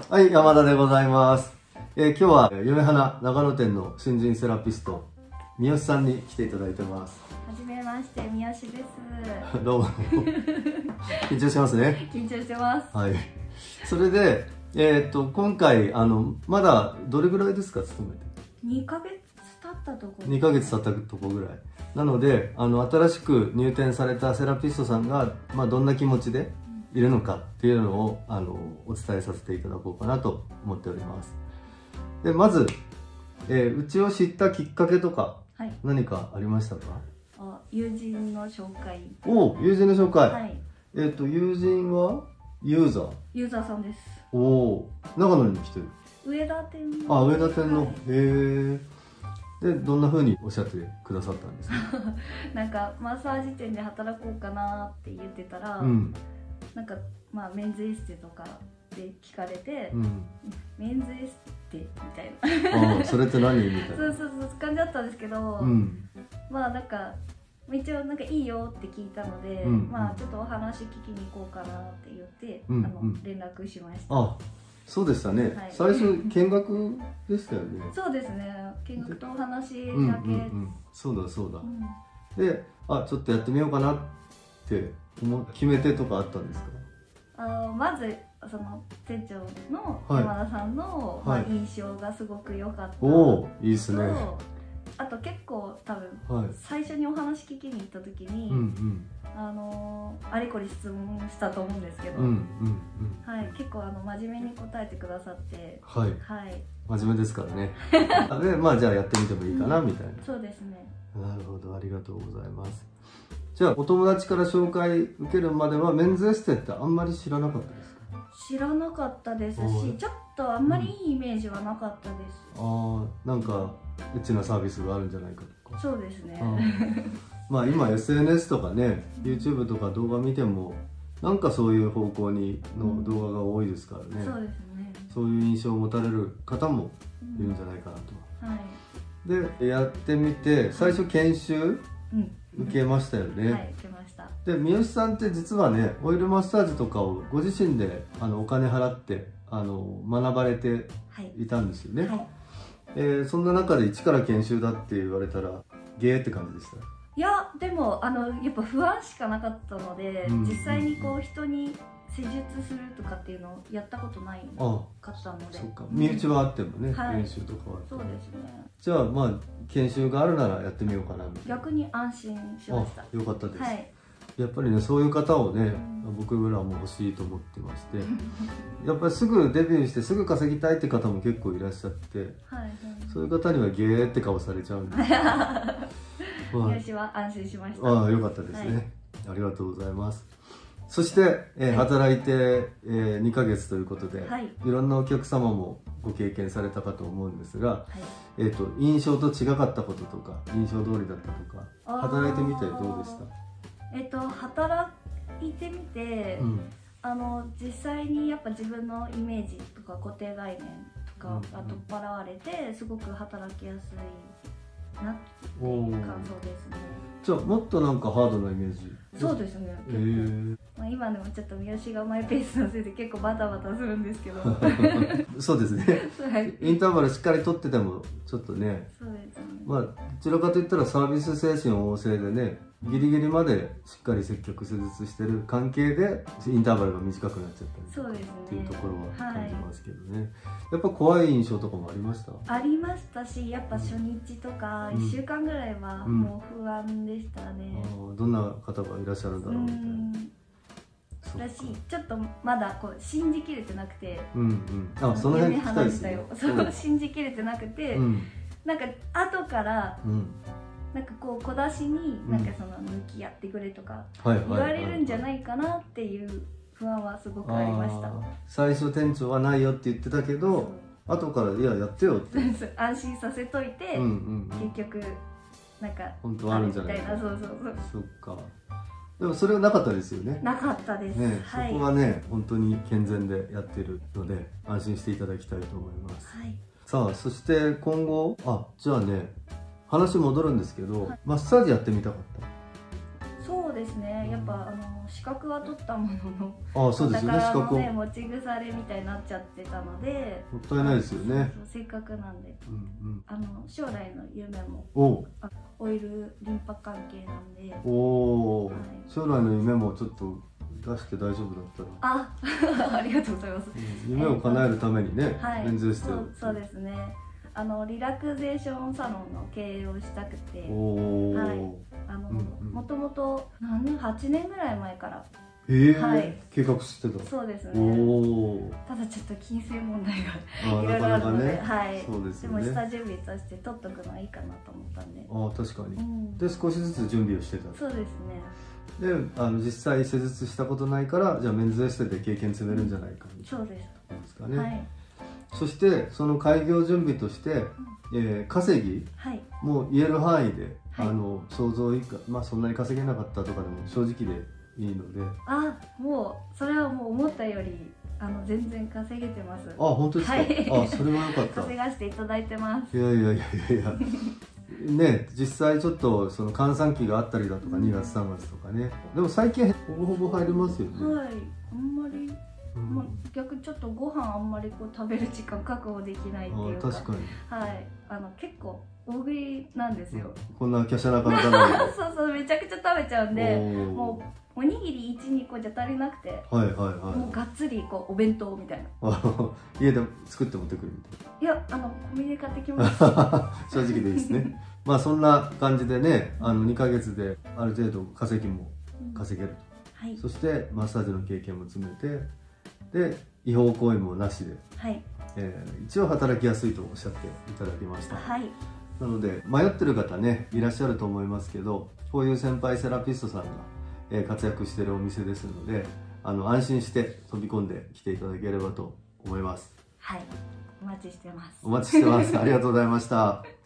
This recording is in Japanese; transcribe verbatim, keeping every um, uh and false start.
はい、山田でございます。えー、今日は夢花長野店の新人セラピスト三好さんに来ていただいてます。 はじめまして、三好です。 どうも。緊張しますね。 緊張してます。 はい。それで、えー、っと今回あのまだどれぐらいですか、勤めて？ にかげつ経ったところ。 にかげつ経ったとこぐらい。なので、あの新しく入店されたセラピストさんがまあどんな気持ちでいるのかっていうのをあのお伝えさせていただこうかなと思っております。でまず、えー、うちを知ったきっかけとか、はい、何かありましたか？ あ、友人の紹介。 おお、友人の紹介。 はい。 えっと友人はユーザー。 ユーザーさんです。 おお、長野に来てる。 上田店の。あ、上田店の。 はい、 へえ。でどんな風におっしゃってくださったんですか？ なんかマッサージ店で働こうかなって言ってたら、うん、なんかまあメンズエステとかで聞かれて、うん、メンズエステみたいな。 ああ、それって何みたいな。 そうそうそう感じだったんですけど、うん、まあなんか一応なんかいいよって聞いたので、うん、まあちょっとお話聞きに行こうかなって言って、うん、あの連絡しました。あ、 そうでしたね。はい、最初見学でしたよね。 そうですね。見学とお話だけ。 うんうんうん、そうだそうだ。うん、で、あ、ちょっとやってみようかなって思決めてとかあったんですか？ あ、まずその店長の山田さんの、はい、まあ、印象がすごく良かった。 おお、いいですね。 あと結構多分、はい、最初にお話聞きに行った時に、うんうん、あのあれこれ質問したと思うんですけど、はい、結構あの真面目に答えてくださって、 はい、はい、真面目ですからね。で、まあじゃあやってみてもいいかな、うん、みたいな。 そうですね。 なるほど、ありがとうございます。じゃあお友達から紹介受けるまではメンズエステってあんまり知らなかったですか？ 知らなかったですし、ちょっとあんまりいいイメージはなかったです。 うん、ああ、なんかエッチなサービスがあるんじゃないかとか。 そうですね。 まあ今 エスエヌエス とかね、YouTube とか動画見てもなんかそういう方向にの動画が多いですからね。 そうですね。 そういう印象を持たれる方もいるんじゃないかなと。うん、はい。でやってみて最初研修、うん、受けましたよね。 はい、受けました。で三好さんって実はね、オイルマッサージとかをご自身であのお金払ってあの学ばれていたんですよね。はいはい、えー、そんな中で一から研修だって言われたらゲーって感じでした？ いや、でもあのやっぱ不安しかなかったので、うん、実際にこう人に施術するとかっていうのをやったことないかったので。 そうか、身内はあってもね、はい、研修とかは。 そうですね。 じゃあまあ研修があるならやってみようかなみたいな。 逆に安心しました。 よかったです。はい、やっぱりね、そういう方をね、うん、僕らも欲しいと思ってましてやっぱりすぐデビューしてすぐ稼ぎたいって方も結構いらっしゃって、はいはい、そういう方にはゲーって顔されちゃうんで私は安心しました。 ああ、よかったですね、はい、ありがとうございます。そして、えーはい、働いて、えー、にかげつということで、はい、いろんなお客様もご経験されたかと思うんですが、はい、えーと印象と違かったこととか印象通りだったとか働いてみてどうでした？ えっと働いてみて、うん、あの実際にやっぱ自分のイメージとか固定概念とかが取っ払われて、すごく働きやすいなっていう感想ですね。 じゃあもっとなんかハードなイメージ？ そうですね。結構、まあ今でもちょっと三好がマイペースのせいで結構バタバタするんですけどそうですね、はい、インターバルしっかり取っててもちょっとね、そうですね、まあどちらかといったらサービス精神旺盛でね、ギリギリまでしっかり接客施術してる関係でインターバルが短くなっちゃったりとかっていうところは感じますけどね、はい、やっぱ怖い印象とかもありました？ありましたし、やっぱ初日とかいっしゅうかんぐらいはもう不安でしたね、 うんうん、どんな方がいらっしゃるんだろうみたいな。 だし、ちょっとまだこう信じきれてなくて、 うんうん、あ、その辺聞きたいですね。 そう信じきれてなくて、うん、なんか後から、うん、なんかこう小出しになんかその向き合ってくれとか言われるんじゃないかなっていう不安はすごくありました。 最初店長はないよって言ってたけど、後からいややってよって安心させといて、結局なんか本当はあるんじゃないか。 そうそうそう。 そっか。でもそれはなかったですよね。 なかったです。 ね、はい、そこはね本当に健全でやってるので安心していただきたいと思います。はい、さあそして今後、あ、じゃあね話戻るんですけど、はい、マッサージやってみたかった？ そうですね。 やっぱあの資格は取ったものの、あ、そうですよね、資格を、 ね、持ち腐れみたいになっちゃってたので、 もったいないですよね。 そうそう、せっかくなんで、 うんうん、 あの将来の夢もおオイルリンパ関係なんで、 おお、はい、将来の夢もちょっと出して大丈夫だったら、 あありがとうございます、 うん、夢を叶えるためにね、 はい、 免税して、 そう、そうですね、あのリラクゼーションサロンの経営をしたくて、 お、 はい、あの、うんうん、もともと何年はちねんぐらい前から、 えーはい、 計画してた。 そうですね。 お、 ただちょっと金銭問題がいろいろあるので、ね、はい。 そうですよね。 でも下準備として取っとくのはいいかなと思ったんで。 ああ、確かに、うん、で少しずつ準備をしてた。 そうですね。 で、あの実際施術したことないから、じゃあメンズエステで経験積めるんじゃないかみたいな、 そうです。 ですかね。 はい。 そしてその開業準備として、うん、えー、稼ぎ、はい、もう言える範囲で、はい、あの想像以下、まあそんなに稼げなかったとかでも正直でいいので。 あ、もうそれはもう思ったよりあの全然稼げてます。 あ、本当ですか。はい、あ、それは良かった。 稼がしていただいてます。 いやいやいやいやいやね、実際ちょっとその閑散期があったりだとか、にがつさんがつとかね、でも最近ほぼほぼ入りますよね。 はい、あんまり、うん、まあ、逆にちょっとご飯あんまりこう食べる時間確保できないっていうか、 確かに、 はい、あの結構大食いなんですよ。 こんな華奢な体なのにそうそう、めちゃくちゃ食べちゃうんで、もうおにぎりいち、にこじゃ足りなくて、はいはいはい、もうがっつりこうお弁当みたいな。 家で作って持ってくるみたいな。いや、あのコンビニで買ってきます。 正直でいいですね。まあそんな感じでね、あのにかげつである程度稼ぎも稼げると、うん、はい、そしてマッサージの経験も積めて、で違法行為もなしで、はい、えー、一応働きやすいとおっしゃっていただきました。はい、なので迷ってる方ねいらっしゃると思いますけど、こういう先輩セラピストさんが、えー、活躍しているお店ですので、あの安心して飛び込んできていただければと思います。 はい、お待ちしてます。 お待ちしてます。ありがとうございました。